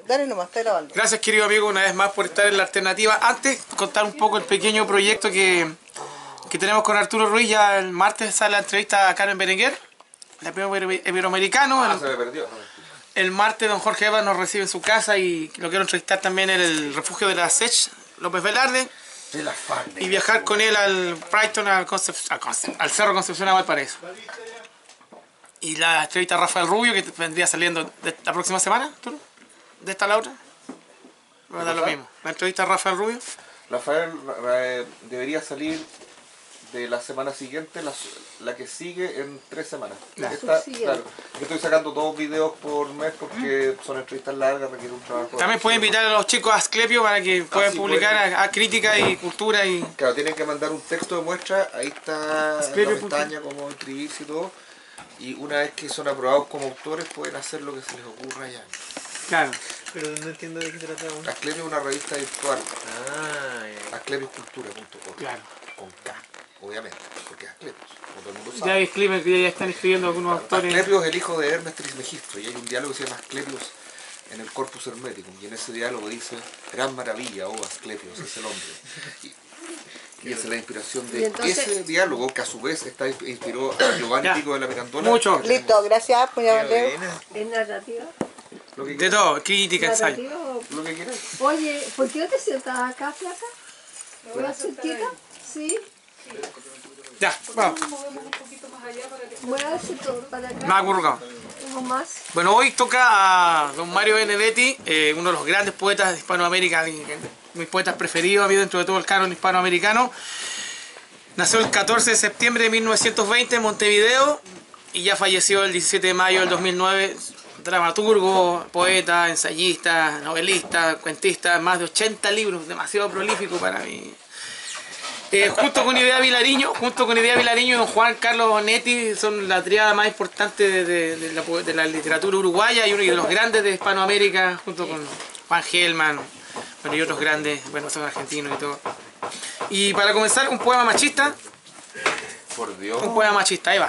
Dale nomás, está grabando. Gracias, querido amigo, una vez más por estar en La Alternativa. Antes, contar un poco el pequeño proyecto que tenemos con Arturo Ruiz. Ya el martes sale la entrevista a Carmen Berenguer, el premio iberoamericano. Se me perdió. El martes don Jorge Eva nos recibe en su casa y lo quiero entrevistar también en el refugio de la SECH, López Velarde. Y viajar con él al Brighton, al Cerro Concepción a Valparaíso. Y la entrevista a Rafael Rubio, que vendría saliendo la próxima semana, Arturo. ¿De esta a la otra? Va a dar lo mismo. La entrevista a Rafael Rubio. Rafael debería salir de la semana siguiente, la que sigue en 3 semanas. Claro. Claro. Yo estoy sacando 2 videos por mes porque son entrevistas largas, requiere un trabajo. También pueden invitar a los chicos a Asclepio para que puedan publicar a crítica y cultura. Y... Claro, tienen que mandar un texto de muestra, ahí está la pestaña, como inscribirse y todo. Y una vez que son aprobados como autores pueden hacer lo que se les ocurra ya. Claro. Pero no entiendo de qué se trata. Asclepio es una revista virtual. Ya. Asclepiocultura.com. Claro. Con K, obviamente, porque es Asclepios, como todo el mundo Ya sabe. hay Asclepio que ya están escribiendo algunos autores. Asclepio es el hijo de Hermes Trismegisto y hay un diálogo que se llama Asclepios en el Corpus Hermeticum y en ese diálogo dice: gran maravilla, oh Asclepios, es el hombre. Y esa es la inspiración de ese diálogo, que a su vez inspiró a Giovanni Pico de la Mirandola. Mucho. Listo, gracias, muy amable. ¿Es narrativa? Lo que De quieras. todo, crítica, ensayo. ¿Narrativa o- Lo que quieras. Oye, ¿por qué no te sientas acá, flaca? ¿Una cerquita? Sí. Ya, vamos. Muévase todo para acá. Más acurrucado. Uno más. Bueno, hoy toca a don Mario Benedetti, uno de los grandes poetas de Hispanoamérica, mis poetas preferidos, había dentro de todo el canon hispanoamericano. Nació el 14 de septiembre de 1920 en Montevideo y ya falleció el 17 de mayo del 2009. Dramaturgo, poeta, ensayista, novelista, cuentista, más de 80 libros, demasiado prolífico para mí. Junto con Idea Vilariño y don Juan Carlos Onetti son la triada más importante de la literatura uruguaya y uno de los grandes de Hispanoamérica, junto con Juan Gelman, bueno, y otros grandes, bueno, son argentinos y todo. Y para comenzar, un poema machista. Por Dios. Un poema machista, ahí va.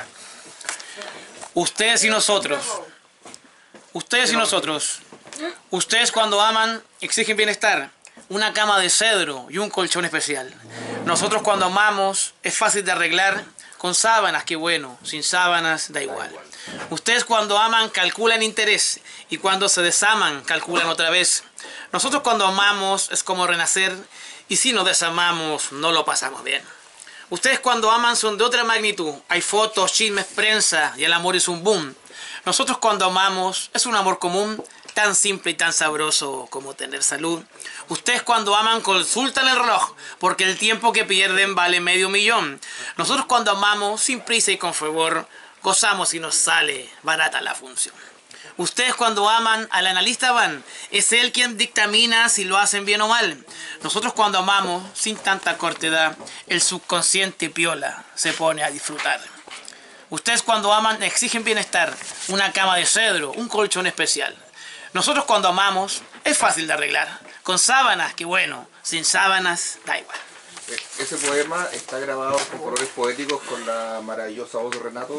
Ustedes y nosotros. Ustedes y nosotros. Ustedes cuando aman exigen bienestar, una cama de cedro y un colchón especial. Nosotros cuando amamos es fácil de arreglar, con sábanas, qué bueno, sin sábanas da igual. Ustedes cuando aman calculan interés y cuando se desaman calculan otra vez. Nosotros cuando amamos es como renacer y si nos desamamos no lo pasamos bien. Ustedes cuando aman son de otra magnitud, hay fotos, chismes, prensa y el amor es un boom. Nosotros cuando amamos es un amor común, tan simple y tan sabroso como tener salud. Ustedes cuando aman consultan el reloj, porque el tiempo que pierden vale $500,000. Nosotros cuando amamos, sin prisa y con fervor, gozamos y nos sale barata la función. Ustedes cuando aman, al analista van, es él quien dictamina si lo hacen bien o mal. Nosotros cuando amamos, sin tanta cortedad, el subconsciente piola se pone a disfrutar. Ustedes cuando aman exigen bienestar, una cama de cedro, un colchón especial. Nosotros cuando amamos es fácil de arreglar, con sábanas, que bueno, sin sábanas da igual. Ese poema está grabado con colores poéticos con la maravillosa voz de Renato.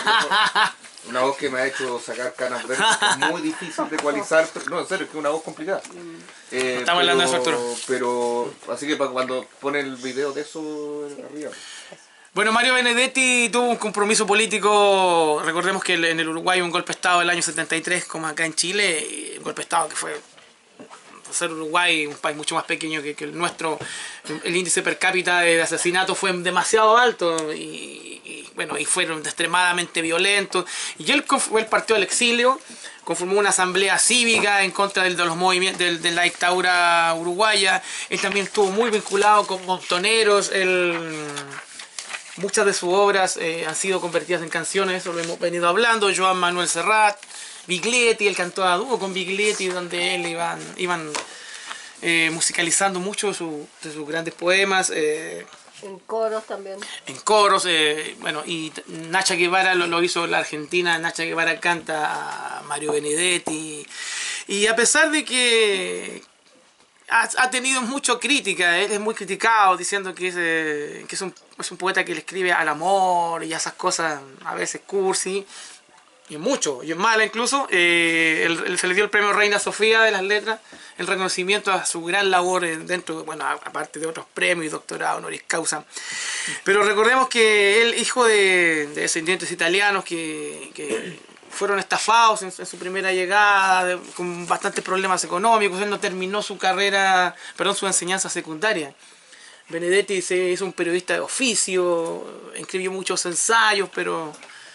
Una voz que me ha hecho sacar canas verdes, es muy difícil de ecualizar, no, en serio, es que es una voz complicada. Estamos hablando de eso, Arturo. Pero, así que cuando pone el video de eso arriba. Bueno, Mario Benedetti tuvo un compromiso político, recordemos que en el Uruguay hubo un golpe de Estado del año 73, como acá en Chile, y un golpe de Estado que fue, por ser Uruguay, un país mucho más pequeño que el nuestro, el índice per cápita de asesinatos fue demasiado alto y fueron extremadamente violentos. Y él partió al exilio, conformó una asamblea cívica en contra de los movimientos de la dictadura uruguaya. Él también estuvo muy vinculado con montoneros. Muchas de sus obras han sido convertidas en canciones, eso lo hemos venido hablando. Joan Manuel Serrat, Biglietti, él cantó a dúo con Biglietti, donde él iban musicalizando muchos de sus grandes poemas. En coros también. En coros, bueno, y Nacha Guevara lo hizo la argentina. Nacha Guevara canta a Mario Benedetti. Y a pesar de que ha tenido mucha crítica, él es muy criticado diciendo que es un poeta que le escribe al amor y a esas cosas a veces cursi. y mucho, y en mala incluso, se le dio el premio Reina Sofía de las Letras, el reconocimiento a su gran labor dentro, bueno, aparte de otros premios y doctorado honoris causa. Pero recordemos que él, hijo de descendientes italianos que fueron estafados en su primera llegada, con bastantes problemas económicos, él no terminó su carrera, perdón, su enseñanza secundaria. Benedetti se hizo un periodista de oficio, escribió muchos ensayos, pero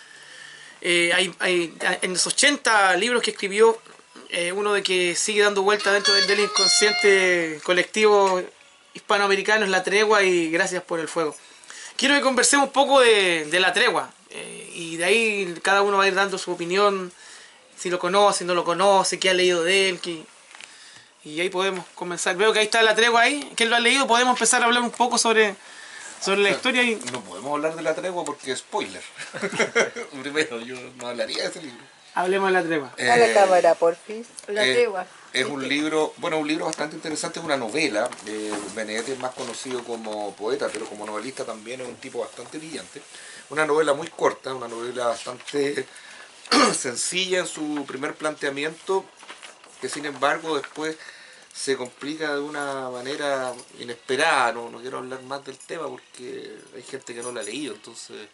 en los 80 libros que escribió, uno de que sigue dando vuelta dentro del inconsciente colectivo hispanoamericano es La Tregua y Gracias por el Fuego. Quiero que conversemos un poco de La Tregua, y de ahí cada uno va a ir dando su opinión, si lo conoce, no lo conoce, qué ha leído de él, y ahí podemos comenzar. Veo que ahí está La Tregua ahí, ¿quién lo ha leído? Podemos empezar a hablar un poco sobre la historia. Y no podemos hablar de La Tregua porque es spoiler. Primero, yo no hablaría de ese libro. Hablemos de La Tregua. A la cámara, porfis. La Tregua. Es un libro, bueno, un libro bastante interesante, es una novela. Benedetti es más conocido como poeta, pero como novelista también es un tipo bastante brillante. Una novela muy corta, una novela bastante sencilla en su primer planteamiento, que sin embargo después se complica de una manera inesperada. No quiero hablar más del tema porque hay gente que no la ha leído, entonces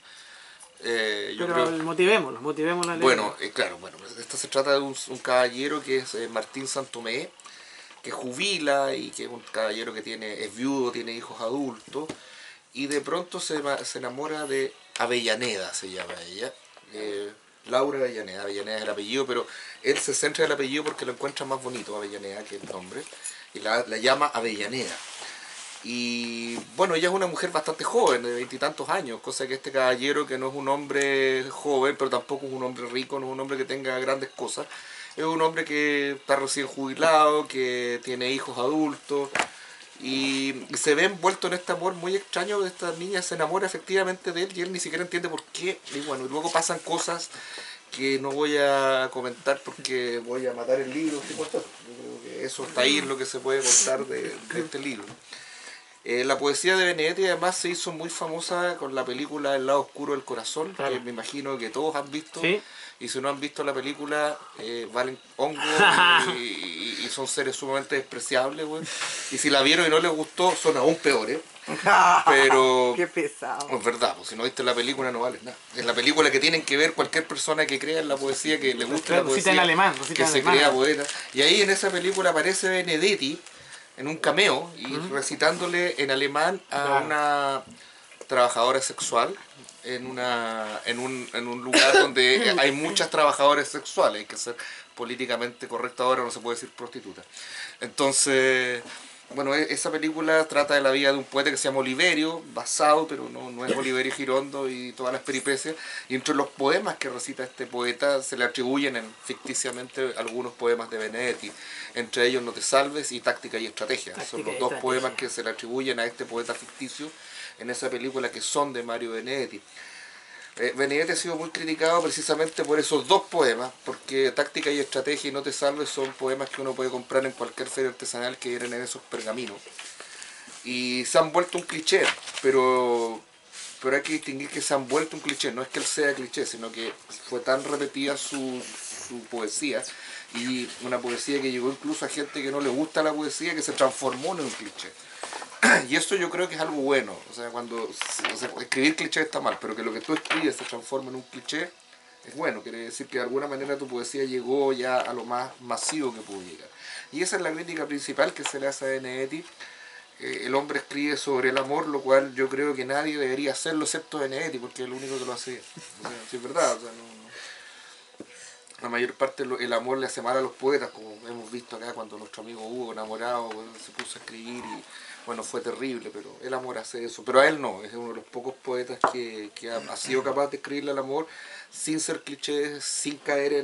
yo pero creo... motivemos la Bueno, claro, esto se trata de un caballero que es Martín Santomé, que jubila y que es un caballero que es viudo, tiene hijos adultos, y de pronto se enamora de Avellaneda, se llama ella, Laura Avellaneda. Avellaneda es el apellido, pero él se centra en el apellido porque lo encuentra más bonito, Avellaneda, que el nombre, y la llama Avellaneda. Y bueno, ella es una mujer bastante joven, de 20 y tantos años, cosa que este caballero, que no es un hombre joven, pero tampoco es un hombre rico, no es un hombre que tenga grandes cosas, es un hombre que está recién jubilado, que tiene hijos adultos, y se ve envuelto en este amor muy extraño de esta niña, se enamora efectivamente de él y él ni siquiera entiende por qué. Y bueno, y luego pasan cosas que no voy a comentar porque voy a matar el libro. Yo creo que eso está ahí en lo que se puede contar de este libro. La poesía de Benedetti además se hizo muy famosa con la película El lado oscuro del corazón, claro, que me imagino que todos han visto. ¿Sí? Y si no han visto la película, valen hongos y son seres sumamente despreciables, güey. Y si la vieron y no les gustó, son aún peores. Pero qué pesado. Es verdad, pues si no viste la película no vale nada. Es la película que tienen que ver cualquier persona que crea en la poesía, que le guste la poesía, en alemán, que se crea poeta. Y ahí en esa película aparece Benedetti en un cameo y recitándole en alemán a una trabajadora sexual en un lugar donde hay muchas trabajadoras sexuales. Hay que ser políticamente correcto ahora, no se puede decir prostituta. Entonces, bueno, esa película trata de la vida de un poeta que se llama Oliverio, basado, pero no es Oliverio Girondo y todas las peripecias. Y entre los poemas que recita este poeta se le atribuyen ficticiamente algunos poemas de Benedetti. Entre ellos No te salves y Táctica y Estrategia. Son los dos poemas que se le atribuyen a este poeta ficticio en esa película, que son de Mario Benedetti. Benedetti ha sido muy criticado precisamente por esos dos poemas, porque Táctica y Estrategia y No te salves son poemas que uno puede comprar en cualquier feria artesanal que vienen en esos pergaminos. Y se han vuelto un cliché, pero hay que distinguir que se han vuelto un cliché. No es que él sea cliché, sino que fue tan repetida su poesía, y una poesía que llegó incluso a gente que no le gusta la poesía, que se transformó en un cliché. Y eso yo creo que es algo bueno. O sea, escribir cliché está mal, pero que lo que tú escribes se transforme en un cliché es bueno. Quiere decir que de alguna manera tu poesía llegó ya a lo más masivo que pudo llegar. Y esa es la crítica principal que se le hace a Benedetti. El hombre escribe sobre el amor, lo cual yo creo que nadie debería hacerlo excepto Benedetti, porque es el único que lo hace. O sea, sí es verdad. O sea, la mayor parte el amor le hace mal a los poetas, como hemos visto acá cuando nuestro amigo Hugo, enamorado, se puso a escribir y bueno, fue terrible, pero el amor hace eso. Pero a él no, es uno de los pocos poetas que ha sido capaz de escribirle al amor sin ser clichés, sin caer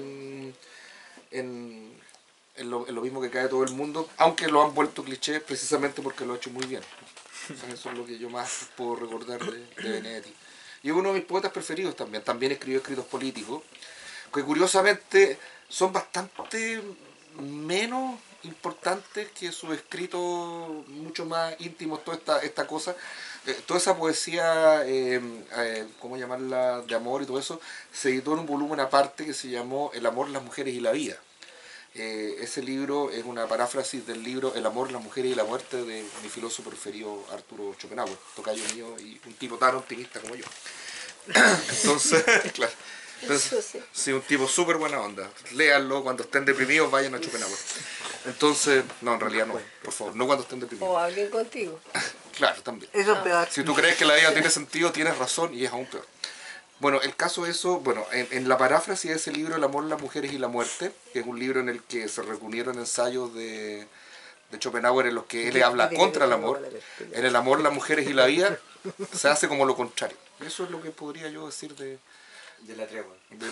en lo mismo que cae todo el mundo, aunque lo han vuelto clichés precisamente porque lo ha hecho muy bien. O sea, eso es lo que yo más puedo recordar de Benedetti. Y uno de mis poetas preferidos también escribió escritos políticos, que curiosamente son bastante menos constantes que sus escritos mucho más íntimos, toda esta cosa, toda esa poesía, ¿cómo llamarla?, de amor y todo eso, se editó en un volumen aparte que se llamó El amor, las mujeres y la vida. Ese libro es una paráfrasis del libro El amor, las mujeres y la muerte de mi filósofo preferido Arturo Schopenhauer, tocayo mío y un tipo tan optimista como yo. Entonces, claro. Entonces, sí, un tipo súper buena onda. Léanlo, cuando estén deprimidos vayan a Schopenhauer. Entonces, no, en realidad no, por favor, no cuando estén deprimidos. O hablen contigo. Claro, también. Eso es peor. Si tú crees que la vida tiene sentido, tienes razón y es aún peor. Bueno, el caso de eso, bueno, en la paráfrasis de ese libro, El amor, las mujeres y la muerte, que es un libro en el que se reunieron ensayos de Schopenhauer en los que él habla contra el amor, en El amor, las mujeres y la vida, se hace como lo contrario. Eso es lo que podría yo decir de la tregua.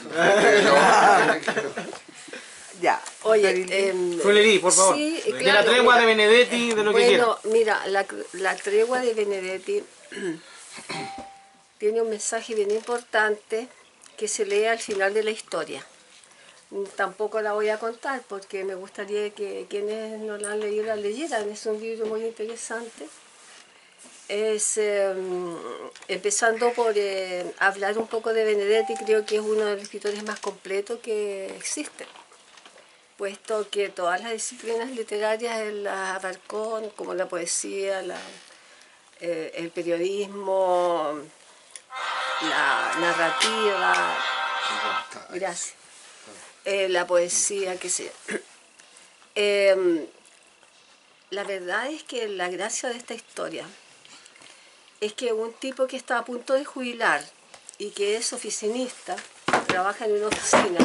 Ya. Oye, Fullerí, por favor. sí, De claro, la tregua mira. de Benedetti, de lo que quiera. Bueno, mira, la tregua de Benedetti tiene un mensaje bien importante que se lee al final de la historia. Tampoco la voy a contar porque me gustaría que quienes no la han leído la leyeran. Es un libro muy interesante. Es empezando por hablar un poco de Benedetti, creo que es uno de los escritores más completos que existen, puesto que todas las disciplinas literarias él las abarcó, como la poesía, el periodismo, la narrativa, gracias, la poesía, qué sé yo. La verdad es que la gracia de esta historia es que un tipo que está a punto de jubilar y que es oficinista, trabaja en una oficina,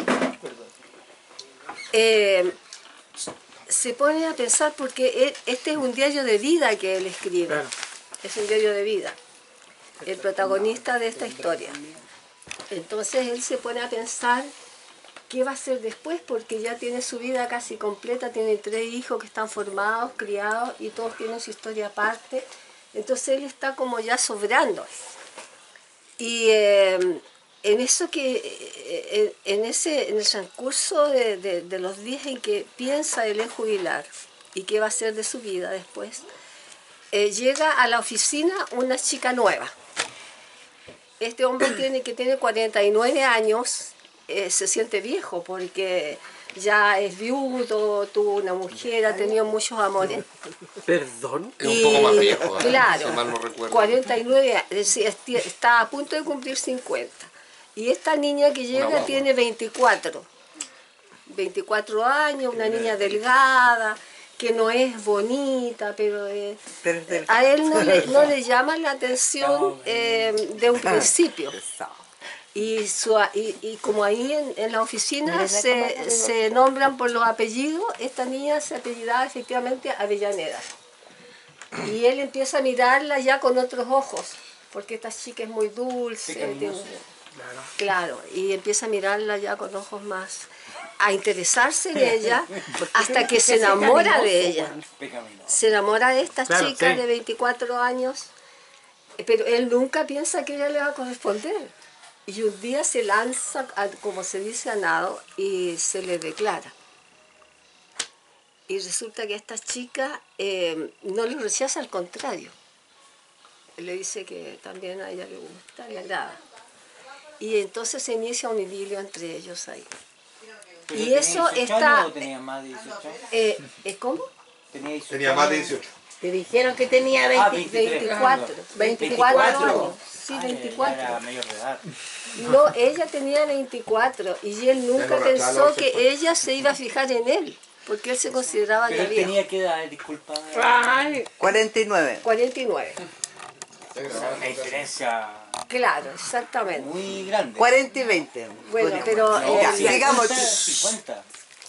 se pone a pensar, porque este es un diario de vida que él escribe, claro. Es un diario de vida, el protagonista de esta historia. Entonces él se pone a pensar qué va a hacer después, porque ya tiene su vida casi completa, tiene 3 hijos que están formados, criados, y todos tienen su historia aparte. Entonces él está como ya sobrando. Y en eso que en el transcurso de los días en que piensa él en jubilar y qué va a hacer de su vida después, llega a la oficina una chica nueva. Este hombre tiene 49 años, se siente viejo porque ya es viudo, tuvo una mujer, ha tenido muchos amores. ¿Perdón? Es un poco más viejo, claro, si mal no recuerdo. 49 años, es decir, está a punto de cumplir 50. Y esta niña que llega tiene 24 años, una niña delgada, que no es bonita, pero a él no le llama la atención de un principio. Y como ahí en la oficina se nombran por los apellidos, esta niña se apellidaba efectivamente Avellaneda. Y él empieza a mirarla ya con otros ojos, porque esta chica es muy dulce. Claro, y empieza a mirarla ya con ojos más, a interesarse en ella, hasta que se enamora de ella. Se enamora de esta chica de 24 años, pero él nunca piensa que ella le va a corresponder. Y un día se lanza, como se dice, a nado y se le declara. Y resulta que esta chica no le rechaza, al contrario. Le dice que también a ella le gusta, le agrada. Y entonces se inicia un idilio entre ellos ahí. Y eso está... ¿O tenía más de 18? ¿Cómo? Tenía más de 18. Te dijeron que tenía 24. 24 años. Sí, 24. Era mayor de edad. No, ella tenía 24 y él nunca pensó que ella se iba a fijar en él, porque él se consideraba Pero ya él viejo. tenía que edad, disculpa. 49. 49. Una diferencia Claro, exactamente. muy grande. 40 y 20. Bueno, pero Ya, sigamos. 50.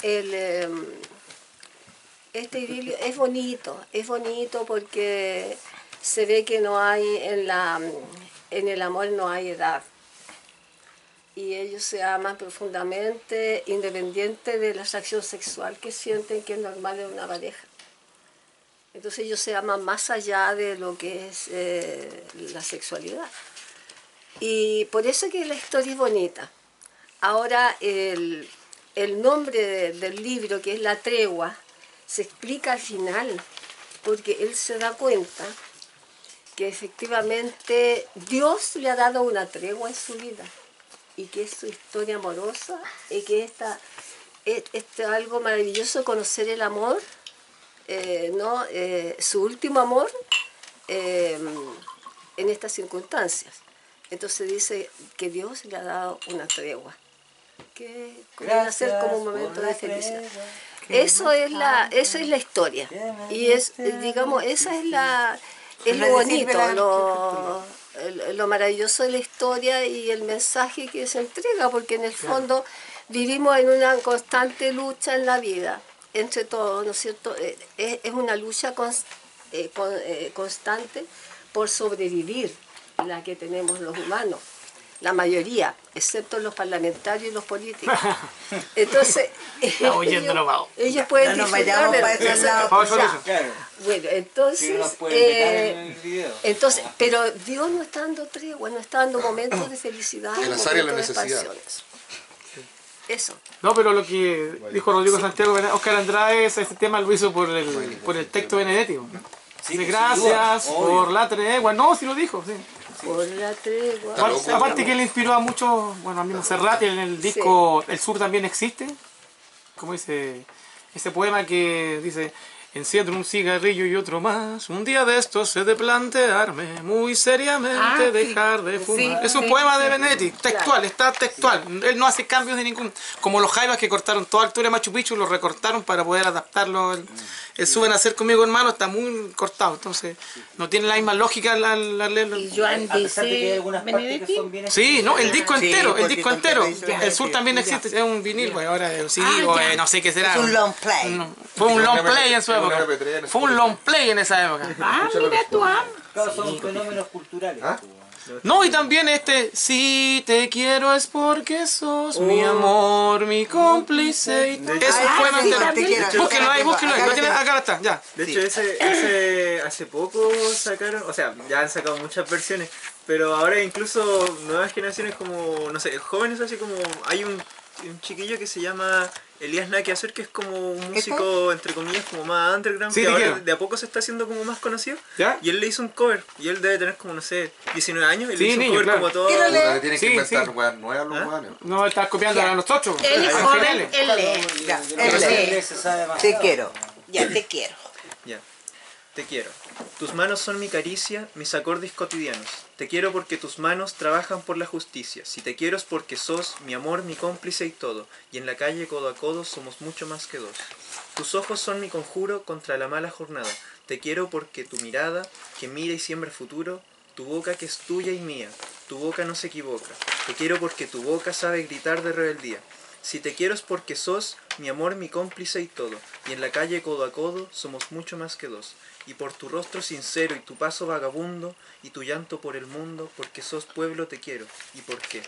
Este idilio es bonito porque se ve que no hay en el amor no hay edad. Y ellos se aman profundamente, independiente de la atracción sexual que sienten, que es normal en una pareja. Entonces ellos se aman más allá de lo que es la sexualidad. Y por eso que la historia es bonita. Ahora el nombre del libro, que es La Tregua, se explica al final, porque él se da cuenta que efectivamente Dios le ha dado una tregua en su vida y que es su historia amorosa y que es algo maravilloso conocer el amor, ¿no? Su último amor en estas circunstancias. Entonces dice que Dios le ha dado una tregua, que viene a ser como un momento de felicidad. Esa es la historia y digamos, esa es lo bonito, lo maravilloso de la historia y el mensaje que se entrega, porque en el fondo vivimos en una constante lucha en la vida, entre todos, ¿no es cierto? Es una lucha constante por sobrevivir, la que tenemos los humanos, la mayoría, excepto los parlamentarios y los políticos. Entonces, ellos pueden disfrutar de bueno, entonces, pero Dios no está dando tregua, no está dando momentos de felicidad, en las áreas de la momentos de necesidad. expansiones. Eso. No, pero lo que dijo Rodrigo Santiago, Oscar Andrade, ese tema lo hizo por el texto Benedetti. Dice, gracias por la tregua. No, sí lo dijo, sí. Por la tregua. Aparte que él inspiró a muchos, bueno, a mismo Serrat en el disco El Sur también existe. Como dice ese poema que dice: enciendo un cigarrillo y otro más, un día de estos he de plantearme muy seriamente dejar de fumar. Es un poema de Benedetti, textual, está textual. Él no hace cambios de ningún... Como los jaivas que cortaron toda altura de Machu Picchu, lo recortaron para poder adaptarlo. El Suben a hacer conmigo, hermano, está muy cortado, entonces no tiene la misma lógica al leerlo. Y Joan dice Benedetti. Sí, no, el disco entero, el disco entero. El Sur también existe, es un vinil, pues ahora es un CD, o no sé qué será. Es un long play. Fue un long play en su época. Fue un long play en esa época. Mira tú, claro, son fenómenos culturales. No, y también si te quiero es porque sos mi amor, mi cómplice. Es un poema entero. Búsquenlo ahí, búsquenlo ahí. Acá está, ya. De hecho, ese hace poco sacaron, o sea, ya han sacado muchas versiones, pero ahora incluso nuevas generaciones como, no sé, jóvenes así como, hay un chiquillo que se llama Elías Nada que Hacer, que es como un músico, entre comillas, como más underground, Sí, que ahora quiero. de a poco se está haciendo como más conocido. ¿Ya? Y él le hizo un cover, y él debe tener como, no sé, 19 años, y Sí, le hizo un niño, cover claro. como todo... Puta, tienen Sí, que inventar sí. weas nuevas los weones. No, estás copiando a nosotros. Él es Son joven, geniales. él lee. Ya, Pero él en lee. inglés se sabe más. Te quiero. Ya, te quiero. Ya. Te quiero. Tus manos son mi caricia, mis acordes cotidianos. Te quiero porque tus manos trabajan por la justicia. Si te quiero es porque sos mi amor, mi cómplice y todo. Y en la calle codo a codo somos mucho más que dos. Tus ojos son mi conjuro contra la mala jornada. Te quiero porque tu mirada, que mira y siembra futuro, tu boca que es tuya y mía, tu boca no se equivoca. Te quiero porque tu boca sabe gritar de rebeldía. Si te quiero es porque sos mi amor, mi cómplice y todo. Y en la calle codo a codo somos mucho más que dos. Y por tu rostro sincero y tu paso vagabundo y tu llanto por el mundo, porque sos pueblo te quiero. ¿Y por qué?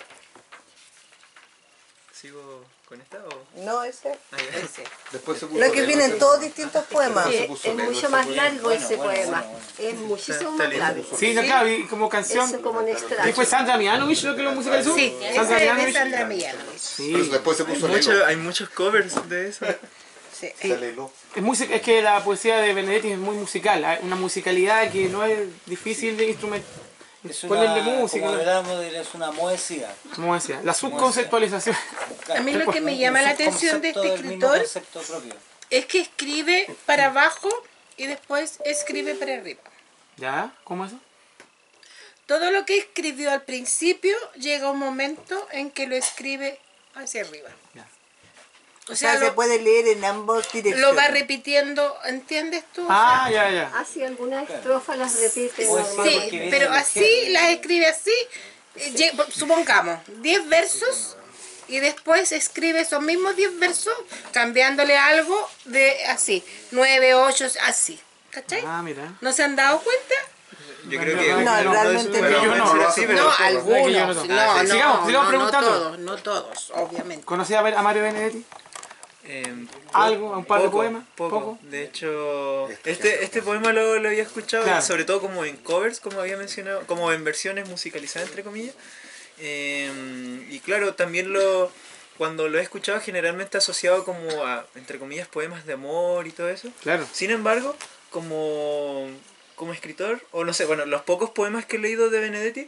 ¿Sigo con esta o...? No, ese. Ese. Después se puso Lo que negro, vienen se- todos distintos poemas. se Sí, puso es negro mucho ese más poema. largo ese poema. bueno. Es muchísimo Está más lindo. largo. Sí, acá vi como canción. Eso como un ¿Y extraño. fue Sandra Mianovich lo que lo musicalizó? Sí, Sandra ese es de Mianovich. Sandra Mianovich. Sí. Pero después se puso negro. Hay muchos covers de eso. Sí. Se le hiló. Es que la poesía de Benedetti es muy musical, hay una musicalidad que no es difícil de ponerle música. Como hablamos de es una poesía. Como decía, la subconceptualización. A mí lo que me llama la atención de este escritor es que escribe para abajo y después escribe para arriba. ¿Ya? ¿Cómo eso? Todo lo que escribió al principio llega un momento en que lo escribe hacia arriba. Ya. O sea, se puede leer en ambos direcciones. lo va repitiendo, ¿entiendes tú? Ah, ya, ya. Así algunas estrofas las repite. Pues normal. Sí, porque viene pero del así género. las escribe así, supongamos, 10 versos y después escribe esos mismos 10 versos cambiándole algo de así, 9, 8, así. ¿Cachai? Ah, mira. ¿No se han dado cuenta? Yo creo que... No, realmente Bueno, yo no. puede ser así, pero- No, que yo algunos. no. No, no, Sigamos no, preguntando. no todos, obviamente. ¿Conocí a Mario Benedetti? Eh, ¿Algo? ¿Un par de poco, poemas? Poco. De hecho, este poema lo había escuchado, Claro. sobre todo como en covers, como había mencionado, como en versiones musicalizadas, entre comillas. Y claro, también cuando lo he escuchado generalmente asociado como a, entre comillas, poemas de amor y todo eso. Claro. Sin embargo, como escritor, o no sé, bueno, los pocos poemas que he leído de Benedetti,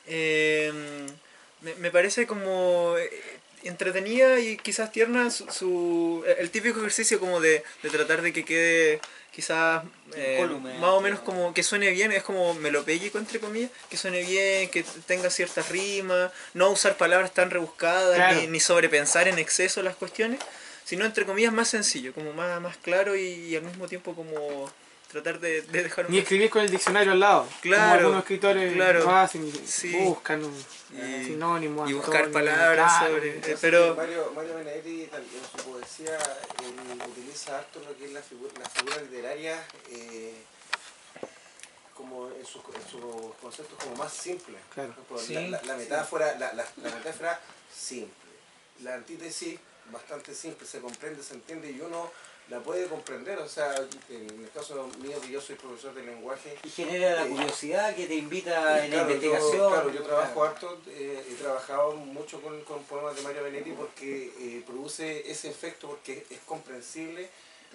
me parece como entretenida y quizás tierna el típico ejercicio como de tratar de que quede quizás más o menos como que suene bien, es como melopéyico entre comillas, que suene bien, que tenga ciertas rimas, no usar palabras tan rebuscadas, claro, ni sobrepensar en exceso las cuestiones, sino entre comillas más sencillo, como más claro y al mismo tiempo como tratar de dejar Ni escribir con el diccionario al lado. Claro, como algunos escritores claro, lo hacen, sí, buscan sinónimos, y buscar palabras claro, sobre... pero Mario Benedetti también en su poesía utiliza harto lo que es la figura literaria como en sus conceptos como más simples. Claro. Sí, la metáfora, la metáfora simple. La antítesis bastante simple, se comprende, se entiende y uno la puede comprender, o sea, en el caso mío que yo soy profesor de lenguaje. Y genera la curiosidad que te invita en la investigación. Yo trabajo harto, he trabajado mucho con poemas de Mario Benedetti porque produce ese efecto, porque es comprensible.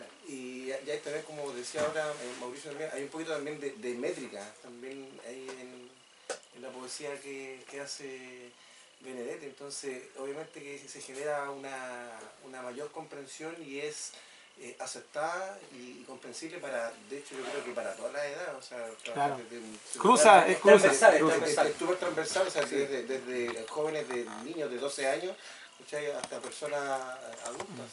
Y ya hay también, como decía ahora Mauricio, también, hay un poquito también de métrica, también hay en la poesía que hace Benedetti, entonces obviamente que se genera una mayor comprensión y es aceptada y comprensible para, de hecho yo creo que para todas las edades, o sea, claro, es súper transversal, o sea, desde jóvenes, de niños de 12 años, hasta personas adultas.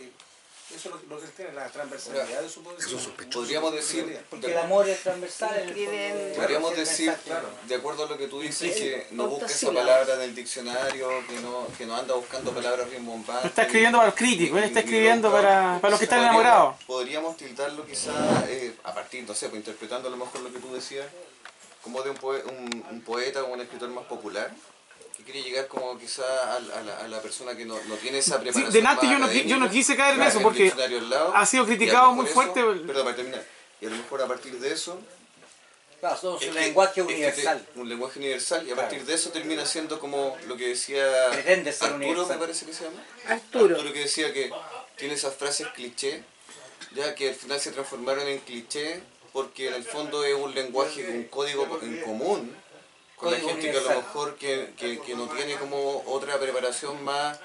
Eso es lo que él tiene, la transversalidad de su poesía. Podríamos decir, porque el amor es transversal. Podríamos decir, de acuerdo a lo que tú dices, que no busca esa palabra del diccionario, que no anda buscando palabras rimbombantes. No está escribiendo para los críticos, él está escribiendo para los que están enamorados. Podríamos tildarlo quizá a partir, no sé, pues, interpretando a lo mejor lo que tú decías, como de un poeta o un escritor más popular, que quiere llegar como quizá a la persona que no tiene esa preparación. Sí, delante yo no quise caer en eso porque ha sido criticado muy fuerte. Perdón, para terminar. Y a lo mejor a partir de eso... Claro, somos un lenguaje universal. Un lenguaje universal y a partir de eso termina siendo como lo que decía pretende ser Arturo, universal. me parece que se llama. Arturo que decía que tiene esas frases cliché, ya que al final se transformaron en cliché porque en el fondo es un lenguaje, un código en común con la gente que a lo mejor que no tiene como otra preparación más,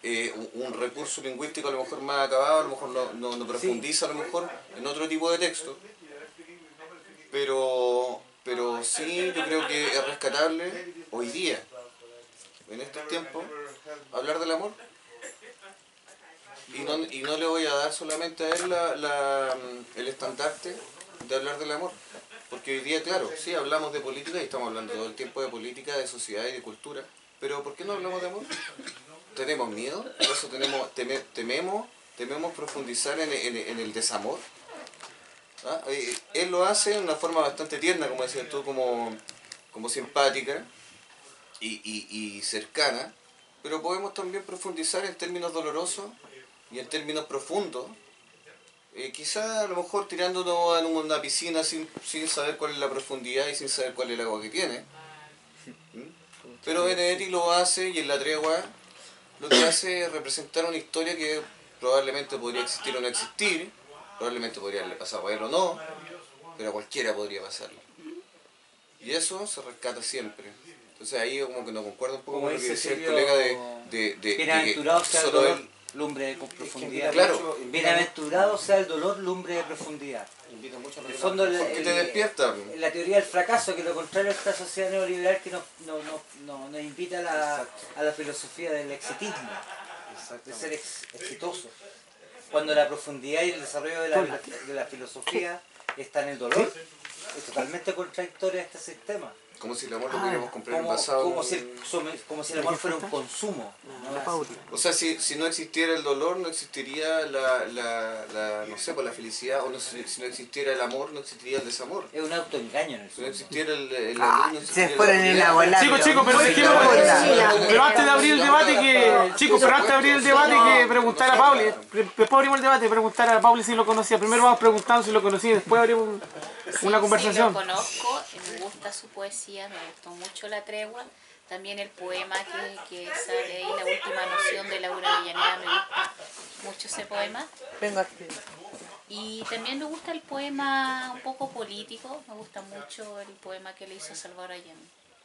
un recurso lingüístico a lo mejor más acabado, a lo mejor no profundiza a lo mejor en otro tipo de texto. Pero sí, yo creo que es rescatable hoy día, en estos tiempos, hablar del amor. Y no le voy a dar solamente a él el estandarte de hablar del amor. Porque hoy día, claro, sí hablamos de política y estamos hablando todo el tiempo de política, de sociedad y de cultura. Pero ¿por qué no hablamos de amor? ¿Tenemos miedo? ¿Por eso tememos profundizar en el desamor? ¿Ah? Él lo hace de una forma bastante tierna, como decías tú, como simpática y cercana, pero podemos también profundizar en términos dolorosos y en términos profundos, quizá a lo mejor tirándonos en una piscina sin saber cuál es la profundidad y sin saber cuál es el agua que tiene. Pero Benedetti lo hace y en La Tregua lo que hace es representar una historia que probablemente podría existir o no existir, probablemente podría haberle pasado a él o no, pero a cualquiera podría pasarle. Y eso se rescata siempre. Entonces ahí como que no concuerdo un poco con lo que decía el colega de bienaventurado sea el dolor, lumbre de profundidad. Claro. Bienaventurado sea el dolor, lumbre de profundidad. Invita mucho a en el fondo, porque te despierta. La teoría del fracaso, que lo contrario a esta sociedad neoliberal que nos invita a la filosofía del exitismo, de ser exitosos. Cuando la profundidad y el desarrollo de la filosofía está en el dolor, es totalmente contradictorio a este sistema. Como si el amor lo pudiéramos comprar en el pasado. Como si el amor fuera un consumo. ¿No? O sea, si no existiera el dolor, no existiría no sé, la felicidad, o si no existiera el amor, no existiría el desamor. Es un autoengaño en el Si no existiera el Ah, no se fueron en la bola. Chicos, pero antes de abrir el debate que preguntar a Pauli, después abrimos el debate, preguntar a Pauli si lo conocía. Primero vamos preguntando si lo conocía y después abrimos una conversación. Sí, lo conozco, me gusta su poesía, me gustó mucho La Tregua. También el poema que sale ahí, La última noción de Laura Avellaneda, me gusta mucho ese poema. Vengo aquí. Y también me gusta el poema un poco político, me gusta mucho el poema que le hizo Salvador Allende.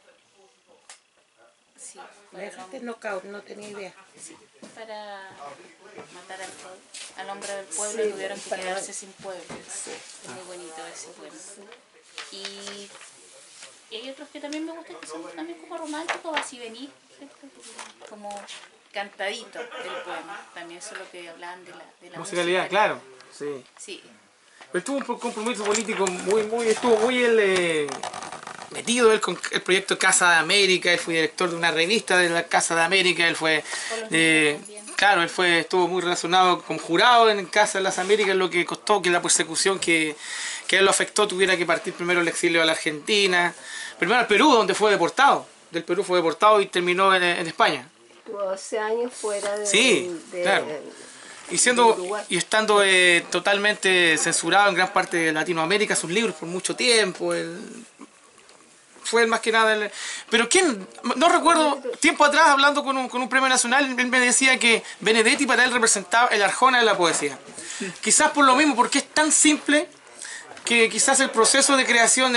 Sí, Me dejaste knockout, no tenía idea. sí, para matar al hombre del pueblo y tuvieron que quedarse sin pueblo. Es muy bonito ese poema. Y hay otros que también me gustan que son también como románticos, así venís, como cantadito el poema. También eso es lo que hablaban de la Musicalidad, claro. Sí. Sí. Pero tuvo un compromiso político estuvo muy metido él con el proyecto Casa de América. Él fue director de una revista de la Casa de América. Él fue, claro, estuvo muy relacionado con jurado en Casa de las Américas, lo que costó que la persecución que a él lo afectó tuviera que partir primero el exilio a la Argentina, primero al Perú, donde fue deportado. Del Perú fue deportado y terminó en España. 12 años fuera de... Sí, claro. Y estando totalmente censurado en gran parte de Latinoamérica, sus libros por mucho tiempo, fue más que nada... Pero quién, no recuerdo, tiempo atrás hablando con un premio nacional, él me decía que Benedetti para él representaba el Arjona de la poesía. Quizás por lo mismo, porque es tan simple que quizás el proceso de creación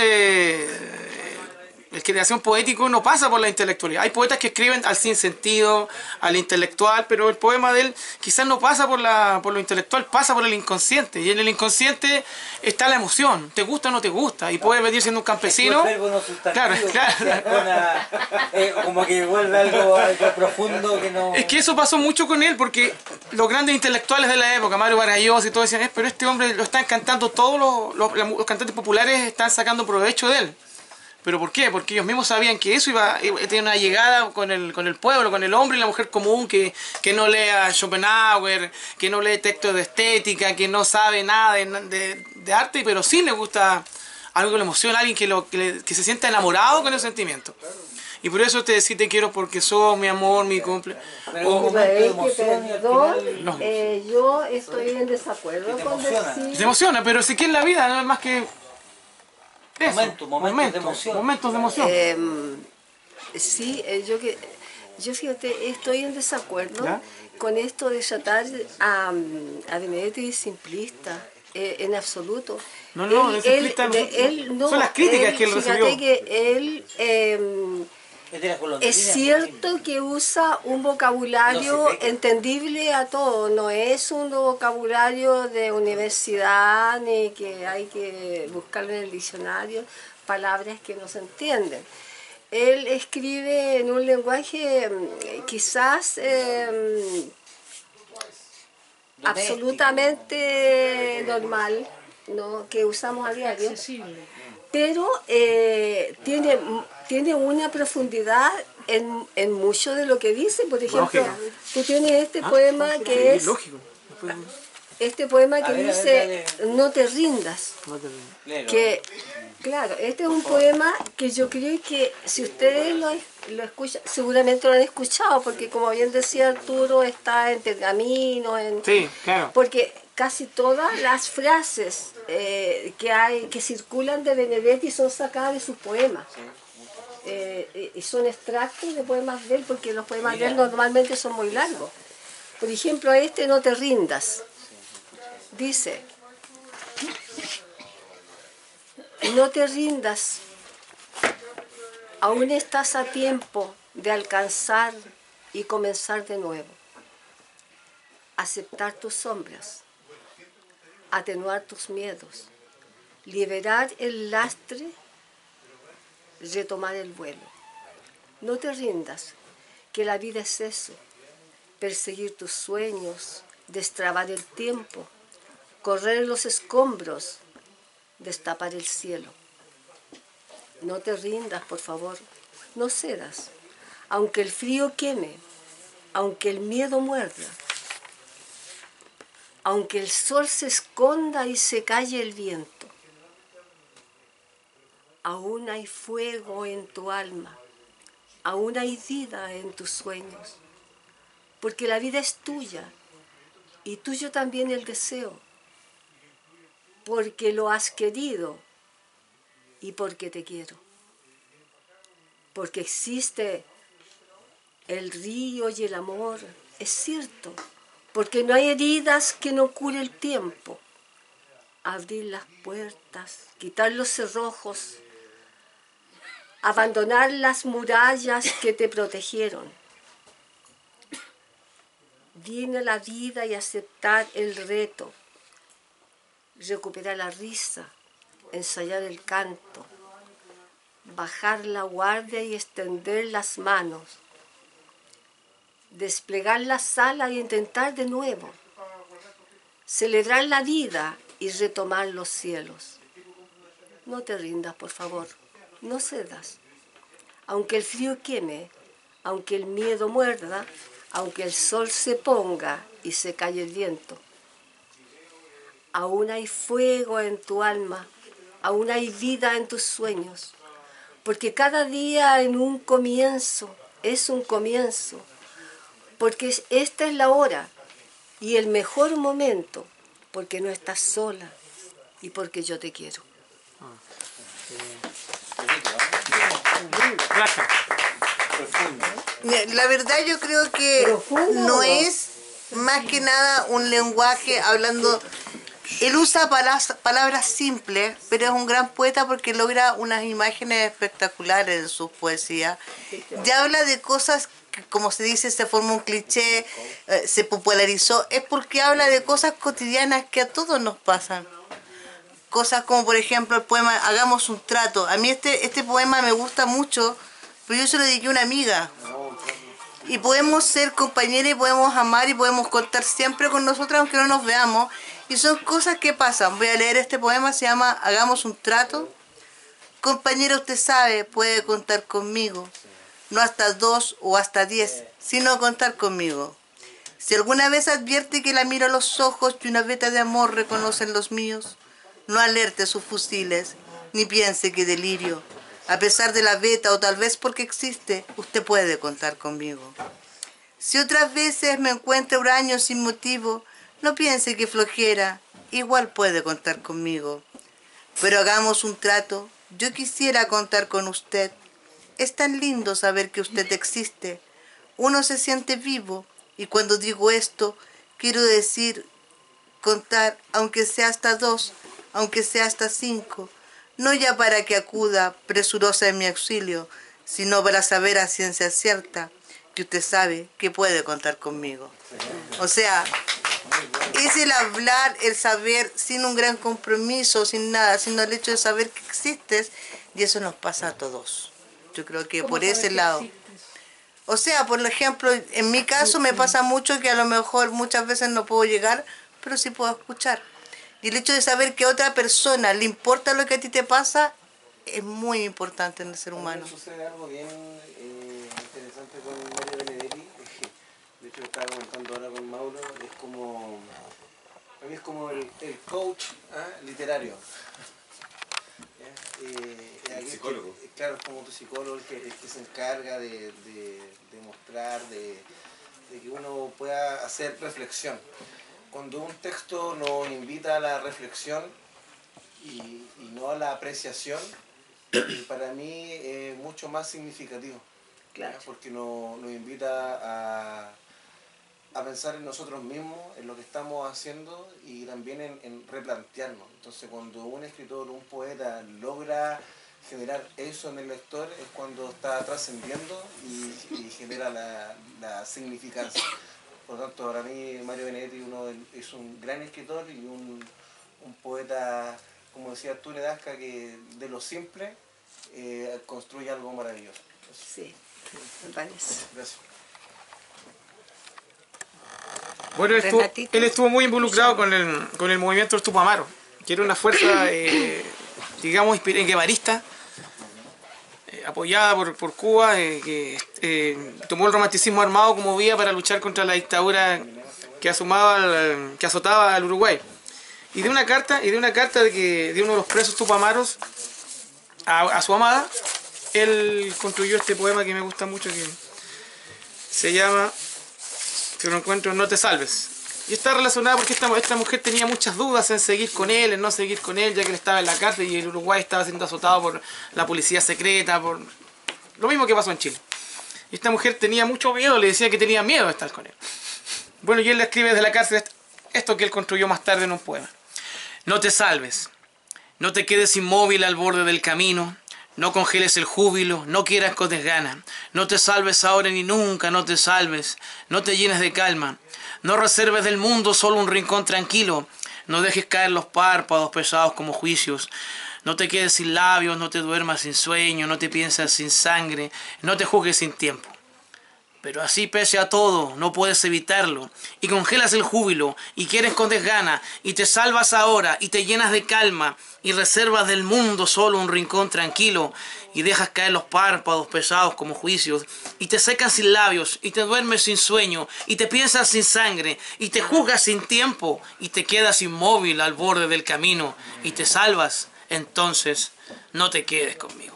el creación poético no pasa por la intelectualidad. Hay poetas que escriben al sinsentido, al intelectual, pero el poema de él quizás no pasa por lo intelectual, pasa por el inconsciente. Y en el inconsciente está la emoción, te gusta o no te gusta. Y puedes venir siendo un campesino. Claro. Como que vuelve algo profundo que no... Es que eso pasó mucho con él, porque los grandes intelectuales de la época, Mario Vargas Llosa y todo, decían, pero este hombre lo están cantando todos los cantantes populares, están sacando provecho de él. ¿Pero por qué? Porque ellos mismos sabían que eso iba a tener una llegada con el pueblo, con el hombre y la mujer común, que no lea Schopenhauer, que no lee textos de estética, que no sabe nada de arte, pero sí le gusta algo que le emociona, alguien que se sienta enamorado con el sentimiento. Y por eso te decía te quiero porque sos mi amor, mi cumple. Perdón, yo estoy en desacuerdo con decir... Se emociona, pero sí que en la vida no es más que... Momentos de emoción. Sí, yo fíjate, estoy en desacuerdo con esto de tratar a Benedetti de simplista, en absoluto. No, de simplista no. Son las críticas que él recibió. Fíjate que él... Es cierto que usa un vocabulario entendible a todos, no es un vocabulario de universidad ni que hay que buscarlo en el diccionario, palabras que no se entienden. Él escribe en un lenguaje quizás absolutamente normal, ¿no? Que usamos a diario, pero tiene una profundidad en mucho de lo que dice. Por ejemplo, tú tienes este poema que es... Este poema que dice, no te rindas. Que, claro, este es un poema que yo creo que si ustedes lo escuchan, seguramente lo han escuchado, porque como bien decía Arturo, está en pergaminos, sí, claro. Porque casi todas las frases que circulan de Benedetti son sacadas de sus poemas. Y son extractos de poemas de él, porque los poemas de él normalmente son muy largos. Por ejemplo, este, no te rindas. Dice, no te rindas, aún estás a tiempo de alcanzar y comenzar de nuevo. Aceptar tus sombras, atenuar tus miedos, liberar el lastre, retomar el vuelo. No te rindas, que la vida es eso, perseguir tus sueños, destrabar el tiempo, correr los escombros, destapar el cielo. No te rindas, por favor, no cedas, aunque el frío queme, aunque el miedo muerda, aunque el sol se esconda y se calle el viento. Aún hay fuego en tu alma, aún hay vida en tus sueños, porque la vida es tuya y tuyo también el deseo, porque lo has querido y porque te quiero, porque existe el río y el amor, es cierto, porque no hay heridas que no cure el tiempo. Abrir las puertas, quitar los cerrojos, abandonar las murallas que te protegieron. Viene la vida y aceptar el reto, recuperar la risa, ensayar el canto, bajar la guardia y extender las manos, desplegar las alas y intentar de nuevo, celebrar la vida y retomar los cielos. No te rindas, por favor, no cedas. Aunque el frío queme, aunque el miedo muerda, aunque el sol se ponga y se calle el viento. Aún hay fuego en tu alma, aún hay vida en tus sueños, porque cada día en un comienzo es un comienzo, porque esta es la hora y el mejor momento, porque no estás sola y porque yo te quiero. La verdad yo creo que no es más que nada un lenguaje hablando. Él usa palabras simples, pero es un gran poeta porque logra unas imágenes espectaculares en sus poesías. Ya habla de cosas que, como se dice, se formó un cliché, se popularizó, es porque habla de cosas cotidianas que a todos nos pasan. Cosas como, por ejemplo, el poema Hagamos un trato. A mí este poema me gusta mucho, pero yo se lo dediqué a una amiga. Y podemos ser compañeras y podemos amar y podemos contar siempre con nosotras aunque no nos veamos. Y son cosas que pasan. Voy a leer este poema, se llama Hagamos un trato. Compañera, usted sabe, puede contar conmigo. No hasta 2 o hasta 10, sino contar conmigo. Si alguna vez advierte que la miro a los ojos y una veta de amor reconocen los míos, no alerte sus fusiles, ni piense que delirio. A pesar de la veta o tal vez porque existe, usted puede contar conmigo. Si otras veces me encuentra huraño sin motivo, no piense que flojera, igual puede contar conmigo. Pero hagamos un trato, yo quisiera contar con usted. Es tan lindo saber que usted existe. Uno se siente vivo, y cuando digo esto, quiero decir contar, aunque sea hasta 2, aunque sea hasta 5, no ya para que acuda presurosa en mi auxilio, sino para saber a ciencia cierta que usted sabe que puede contar conmigo. O sea, es el hablar, el saber sin un gran compromiso, sin nada, sino el hecho de saber que existes, y eso nos pasa a todos. Yo creo que por ese lado. O sea, por ejemplo, en mi caso me pasa mucho que a lo mejor muchas veces no puedo llegar, pero sí puedo escuchar. Y el hecho de saber que a otra persona le importa lo que a ti te pasa es muy importante en el ser humano. Sucede algo bien interesante con Mario Benedetti. De hecho, estaba comentando ahora con Mauro. Es como, a mí es como el coach literario. El psicólogo. Claro, es como tu psicólogo el que se encarga de mostrar, de que uno pueda hacer reflexión. Cuando un texto nos invita a la reflexión y no a la apreciación, para mí es mucho más significativo. Claro. Porque nos invita a pensar en nosotros mismos, en lo que estamos haciendo y también en replantearnos. Entonces, cuando un escritor, un poeta logra generar eso en el lector, es cuando está trascendiendo y genera la significancia. Por lo tanto, para mí Mario Benedetti es un gran escritor y un poeta, como decías tú, Nedasca, que de lo simple construye algo maravilloso. Sí, me parece. Gracias. Bueno, él estuvo muy involucrado con el movimiento del Tupamaro, que era una fuerza, digamos, guevarista, apoyada por Cuba, que tomó el romanticismo armado como vía para luchar contra la dictadura que azotaba al Uruguay. Y de una carta de uno de los presos tupamaros a su amada, él construyó este poema que me gusta mucho, que se llama, que lo encuentro, No te salves. Y está relacionado porque esta mujer tenía muchas dudas en seguir con él, en no seguir con él, ya que él estaba en la cárcel y el Uruguay estaba siendo azotado por la policía secreta, por lo mismo que pasó en Chile. Y esta mujer tenía mucho miedo, le decía que tenía miedo de estar con él. Bueno, y él le escribe desde la cárcel esto que él construyó más tarde en un poema. No te salves, no te quedes inmóvil al borde del camino, no congeles el júbilo, no quieras con desgana, no te salves ahora ni nunca, no te salves, no te llenes de calma, no reserves del mundo solo un rincón tranquilo, no dejes caer los párpados pesados como juicios, no te quedes sin labios, no te duermas sin sueño, no te pienses sin sangre, no te juzgues sin tiempo. Pero así, pese a todo, no puedes evitarlo, y congelas el júbilo, y quieres con desgana, y te salvas ahora, y te llenas de calma, y reservas del mundo solo un rincón tranquilo, y dejas caer los párpados pesados como juicios, y te secas sin labios, y te duermes sin sueño, y te piensas sin sangre, y te juzgas sin tiempo, y te quedas inmóvil al borde del camino, y te salvas, entonces no te quedes conmigo.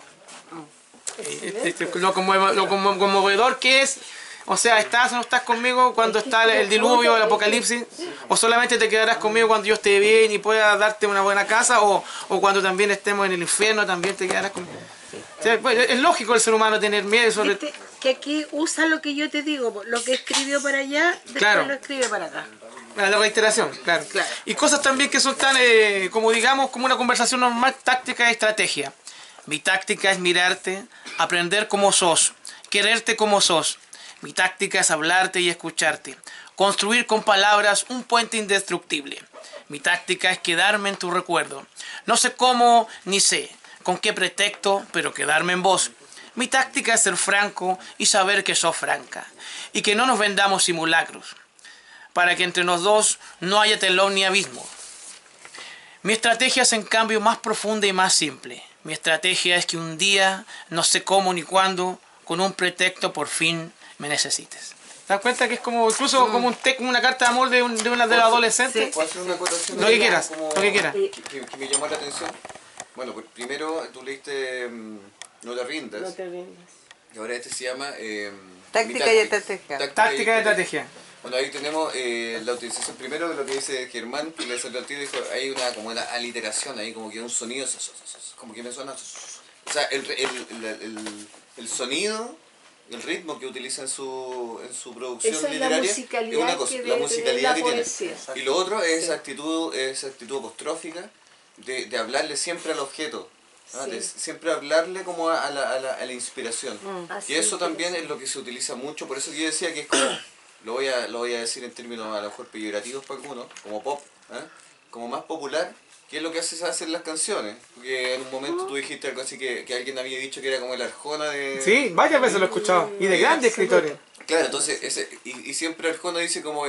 Lo conmovedor que es, o sea, ¿estás o no estás conmigo cuando está el diluvio, el apocalipsis? ¿O solamente te quedarás conmigo cuando yo esté bien y pueda darte una buena casa? ¿O cuando también estemos en el infierno también te quedarás conmigo? O sea, pues, es lógico el ser humano tener miedo sobre... Que aquí usa lo que yo te digo, lo que escribió para allá, después claro, lo escribe para acá. La reiteración, claro. Y cosas también que son tan, como digamos, como una conversación normal, táctica y estrategia. Mi táctica es mirarte, aprender como sos, quererte como sos. Mi táctica es hablarte y escucharte, construir con palabras un puente indestructible. Mi táctica es quedarme en tu recuerdo. No sé cómo ni sé con qué pretexto, pero quedarme en vos. Mi táctica es ser franco y saber que sos franca, y que no nos vendamos simulacros, para que entre los dos no haya telón ni abismo. Mi estrategia es en cambio más profunda y más simple. Mi estrategia es que un día, no sé cómo ni cuándo, con un pretexto por fin me necesites. ¿Te das cuenta que es como incluso como una carta de amor de una adolescente? ¿Puedo hacer una acotación? Lo que quieras, como, lo que quieras. Que me llamó la atención. Bueno, pues primero tú leíste No te rindas. No te rindas. Y ahora este se llama... Táctica y estrategia. Táctica y estrategia. Bueno, ahí tenemos la utilización primero de lo que dice Germán, que le salió al tiro, dijo, hay una como una aliteración ahí, como que un sonido, como que me suena... O sea, el sonido, el ritmo que utiliza en su producción esa literaria es una cosa, la musicalidad que tiene. Poesía. Y lo otro es esa actitud apostrófica de hablarle siempre al objeto. ¿Ah? Sí. De siempre hablarle como a la inspiración. Y eso también es lo que se utiliza mucho, por eso que yo decía que es como, lo voy a decir en términos a lo mejor peyorativos para algunos, como pop, como más popular, que es lo que hacen las canciones. Porque en un momento tú dijiste algo así que alguien había dicho que era como el Arjona de... Sí, varias veces lo he escuchado, y de grandes escritores. Claro, entonces, y siempre Arjona dice como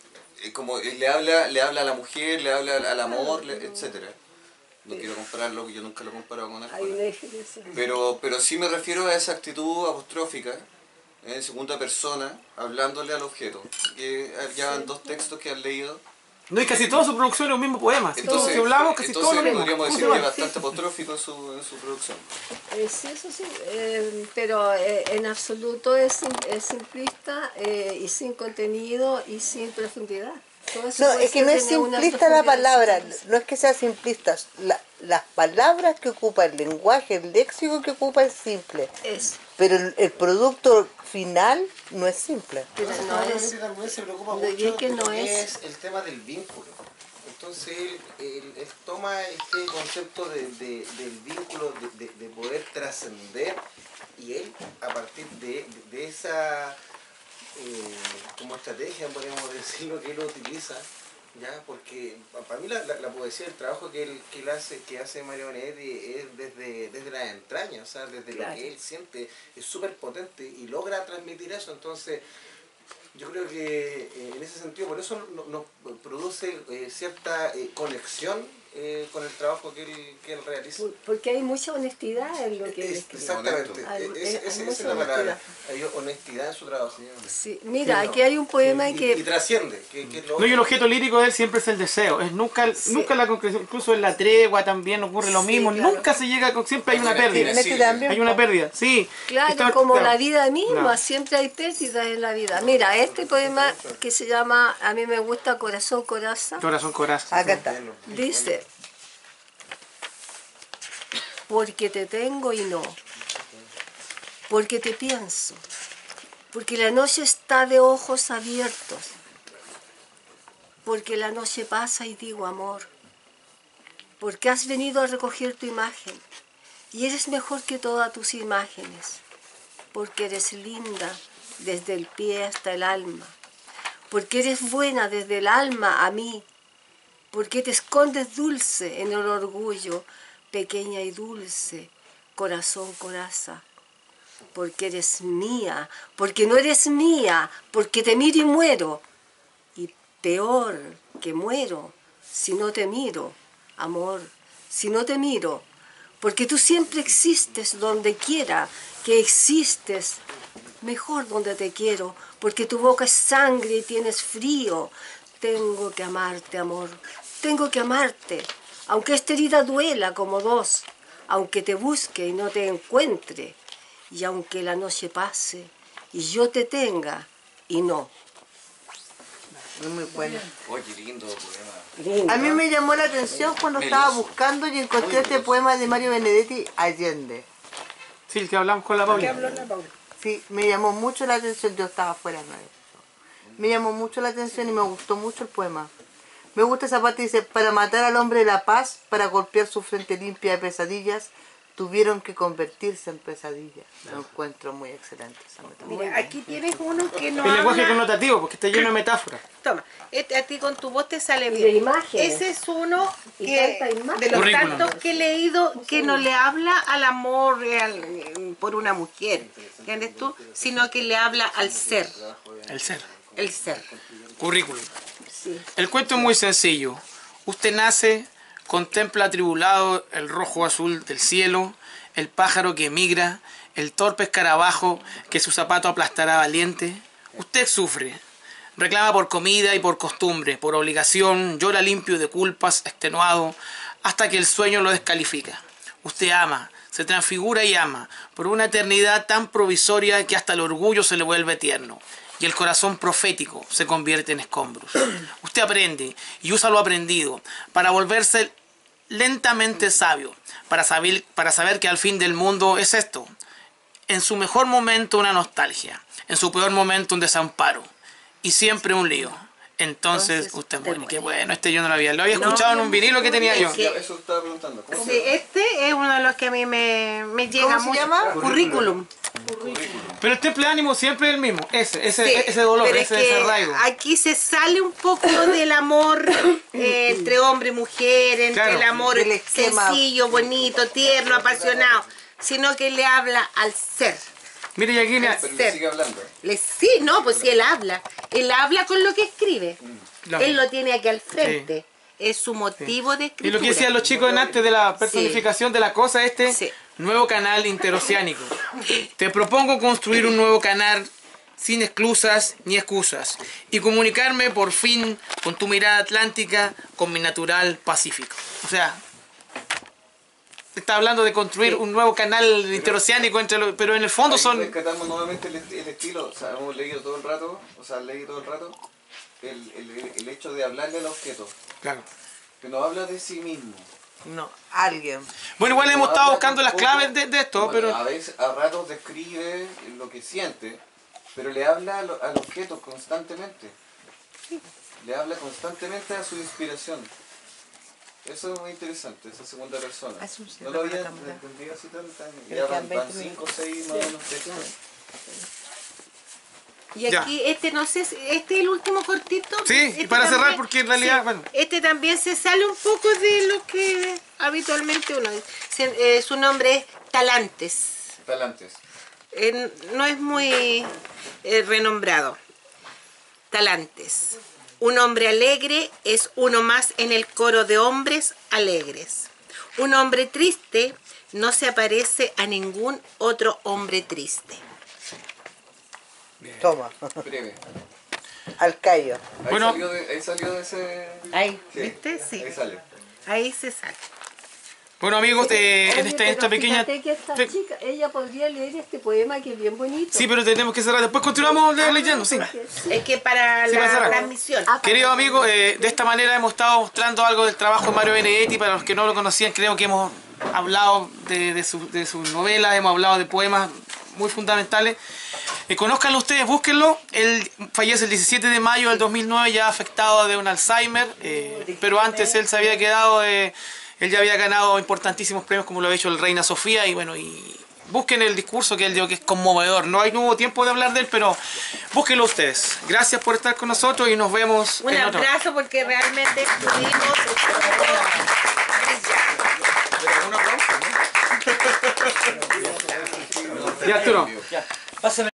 le habla a la mujer, le habla al amor, etcétera. No quiero compararlo, yo nunca lo he comparado con Arjona. Pero sí me refiero a esa actitud apostrófica, en segunda persona, hablándole al objeto. Que ya van dos textos que han leído. No, y casi toda su producción es un mismo poema. Entonces, si hablamos, casi todo lo mismo. podríamos decir que es bastante apostrófico en su producción. Sí, eso sí, pero en absoluto es simplista y sin contenido y sin profundidad. No, es que no es simplista la palabra, no es que sea simplista, las palabras que ocupa, el lenguaje, el léxico que ocupa es simple. Pero el producto final no es simple. Pero también se preocupa mucho porque es el tema del vínculo. Entonces él toma este concepto del vínculo, de poder trascender, y él a partir de esa como estrategia, podríamos decirlo, que él utiliza, ¿ya? Porque para mí la poesía, el trabajo que hace Mario Benedetti es desde las entrañas, o sea, desde lo que él siente, es súper potente y logra transmitir eso. Entonces yo creo que en ese sentido, por eso nos produce cierta conexión con el trabajo que él realiza. Porque hay mucha honestidad en lo que él escribe. Exactamente, esa es la palabra. Hay honestidad en su trabajo. Sí. Mira, aquí hay un poema y trasciende. No, y el objeto lírico de él siempre es el deseo, es nunca la concreción, incluso en la tregua también ocurre lo mismo, claro. Nunca se llega, siempre hay una pérdida. Hay una pérdida, sí. Claro, como la vida misma, siempre hay pérdidas en la vida. Mira, este poema que se llama, a mí me gusta Corazón Coraza. Corazón Coraza. Acá está. Dice: porque te tengo y no, porque te pienso Porque la noche está de ojos abiertos. Porque la noche pasa y digo amor. Porque has venido a recoger tu imagen. Y eres mejor que todas tus imágenes. Porque eres linda desde el pie hasta el alma. Porque eres buena desde el alma a mí. Porque te escondes dulce en el orgullo, pequeña y dulce, corazón, coraza. Porque eres mía, porque no eres mía, porque te miro y muero. Y peor que muero si no te miro, amor, si no te miro. Porque tú siempre existes donde quiera que existes, mejor donde te quiero, porque tu boca es sangre y tienes frío. Tengo que amarte, amor, tengo que amarte, aunque esta herida duela como dos, aunque te busque y no te encuentre, y aunque la noche pase y yo te tenga y no. Es muy bueno. Oye, lindo poema. A mí me llamó la atención cuando estaba buscando y encontré este poema de Mario Benedetti, Allende. Sí, el que hablamos con la Paula. Sí, me llamó mucho la atención, yo estaba fuera, ¿no? Me llamó mucho la atención y me gustó mucho el poema. Me gusta esa parte, dice, para matar al hombre de la paz, para golpear su frente limpia de pesadillas, tuvieron que convertirse en pesadillas. Lo encuentro muy excelente esa metáfora. Mira, aquí tienes uno que no El lenguaje habla. connotativo, porque está lleno de metáforas. Toma, a ti con tu voz te sale De bien. imágenes. Ese es uno Y que, tanta imagen. de los Currículum. tantos que he leído que no le habla al amor por una mujer, ¿entiendes tú? Sino que le habla al ser, El ser. el ser. Currículum. El cuento es muy sencillo. Usted nace, contempla atribulado el rojo azul del cielo, el pájaro que emigra, el torpe escarabajo que su zapato aplastará valiente. Usted sufre, reclama por comida y por costumbre, por obligación, llora limpio de culpas, extenuado, hasta que el sueño lo descalifica. Usted ama, se transfigura y ama, por una eternidad tan provisoria que hasta el orgullo se le vuelve tierno. Y el corazón profético se convierte en escombros. Usted aprende y usa lo aprendido para volverse lentamente sabio, para saber que al fin del mundo es esto. En su mejor momento una nostalgia, en su peor momento un desamparo y siempre un lío. Entonces usted muere. Qué bueno, este yo no lo había escuchado en un vinilo que tenía yo. Eso estaba preguntando. ¿Cómo Sí, este es uno de los que a mí me llega ¿Cómo se mucho. llama? Currículum. Pero el temple de ánimo siempre es el mismo. Sí, Ese dolor, pero es ese que arraigo. aquí se sale un poco del amor entre hombre y mujer, entre Claro. el amor Del esquema. sencillo, bonito, tierno, apasionado, sino que le habla al ser. Mire, y aquí mira, Pero le sigue hablando. Sí, no, pues sí, él habla con lo que escribe. Claro. Él lo tiene aquí al frente. Es su motivo de y escritura. lo que decían los chicos antes de la personificación de la cosa, Sí. nuevo canal interoceánico. Te propongo construir un nuevo canal sin exclusas ni excusas y comunicarme por fin con tu mirada atlántica, con mi natural pacífico. O sea, está hablando de construir un nuevo canal interoceánico pero en el fondo son... Rescatamos nuevamente el estilo, o sea, hemos leído todo el rato, el hecho de hablarle al objeto, Claro. que no habla de sí mismo. No, alguien. Bueno, igual hemos No estado habla buscando las tampoco- claves de esto, bueno, pero... a veces, a ratos describe lo que siente, pero le habla al objeto constantemente. Le habla constantemente a su inspiración. Eso es muy interesante, esa segunda persona. No lo había entendido así tan... Ya van 5 o 6 más o menos textos. Y aquí, no sé, este es el último cortito. Sí, Este y para cerrar, también- porque en realidad, sí, bueno. este también se sale un poco de lo que habitualmente uno dice. Su nombre es Talantes. Talantes. No es muy renombrado. Talantes. Un hombre alegre es uno más en el coro de hombres alegres. Un hombre triste no se aparece a ningún otro hombre triste. Toma, Breve. al callo. Ahí, Bueno. salió de ese... Ahí, Sí, ¿viste? Sí. Ahí sale. Ahí se sale. Bueno, amigos, Oye, en esta pero pequeña... fíjate que esta chica, ella podría leer este poema que es bien bonito. Sí, pero tenemos que cerrar. Después continuamos leyendo, sí. Es que para Sí, la para cerrar. transmisión. Queridos amigos, de esta manera hemos estado mostrando algo del trabajo de Mario Benedetti. Para los que no lo conocían, creo que hemos hablado de sus novelas, hemos hablado de poemas muy fundamentales. Conózcanlo ustedes, búsquenlo. Él fallece el 17 de mayo del 2009, ya afectado de un Alzheimer, pero antes él se había quedado, él ya había ganado importantísimos premios como lo ha hecho el Reina Sofía, y bueno, y busquen el discurso que él dio, que es conmovedor. No hubo tiempo de hablar de él, pero búsquenlo ustedes. Gracias por estar con nosotros y nos vemos un en otro. abrazo, porque realmente estuvimos Un aplauso, ¿no? Ya, Arturo. Pásame.